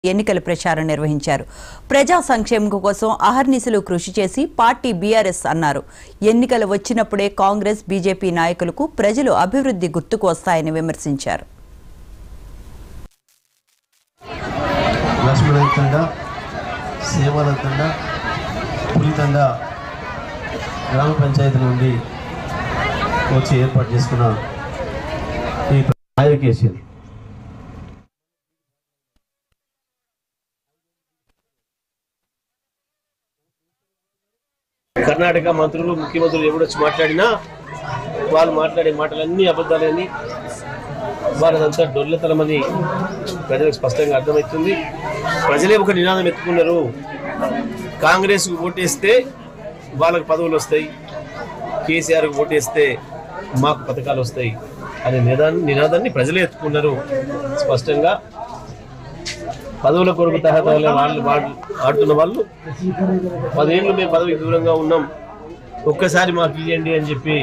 ఎన్నికల ప్రచారం నిర్వహించారు. ప్రజా సంక్షేమం కోసం అహర్నిశలు కృషి చేసి పార్టీ బీఆర్ఎస్ అన్నారు. ఎన్నికలు వచ్చినప్పుడే కాంగ్రెస్ బీజేపీ నాయకులకు ప్రజలు అభివృద్ధి గుర్తుకు వస్తాయని విమర్శించారు. గ్రామ పంచాయతీ నుండి వచ్చి ఏర్పాటు చేసుకున్న ఈ కేసీఆర్ కర్ణాటక మంత్రులు ముఖ్యమంత్రులు ఎవరొచ్చి మాట్లాడినా వాళ్ళు మాట్లాడే మాటలన్నీ అబద్ధాలని వారంతా డొల్లతనమని ప్రజలకు స్పష్టంగా అర్థమవుతుంది. ప్రజలే ఒక నినాదం ఎత్తుకున్నారు, కాంగ్రెస్కు ఓటేస్తే వాళ్ళకు పదవులు వస్తాయి, కేసీఆర్కు ఓటేస్తే మాకు పథకాలు వస్తాయి అనే నినాదాన్ని ప్రజలే ఎత్తుకున్నారు. స్పష్టంగా పదవుల కొరకు తహతహలే వాళ్ళు ఆడుతున్న వాళ్ళు 10 ఏళ్ళు మేము పదవికి దూరంగా ఉన్నాం, ఒక్కసారి మాకు ఇవ్వండి అని చెప్పి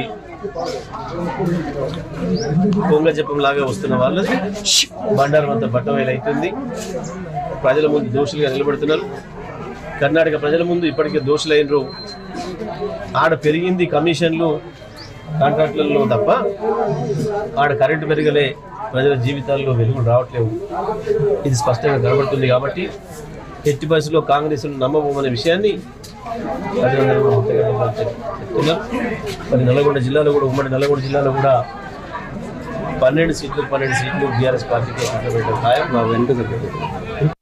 కొంగ జపంలాగా వస్తున్న వాళ్ళు బండారం అంతా బట్టవేలు అవుతుంది. ప్రజల ముందు దోషులుగా నిలబడుతున్నారు. కర్ణాటక ప్రజల ముందు ఇప్పటికే దోషులైనరు. ఆడ పెరిగింది కమిషన్లు కాంట్రాక్టులలో తప్ప ఆడ కరెంటు పెరగలే, ప్రజల జీవితాల్లో వెలుగులు రావట్లేవు. ఇది స్పష్టంగా కనబడుతుంది. కాబట్టి ఎట్టి పరిస్థితుల్లో కాంగ్రెస్ నమ్మబోమనే విషయాన్ని ప్రజలందరూ చెప్తున్నారు. మరి నల్గొండ జిల్లాలో కూడా ఉమ్మడి నల్గొండ జిల్లాలో కూడా 12 సీట్లు బీఆర్ఎస్ పార్టీకి ఖాయం.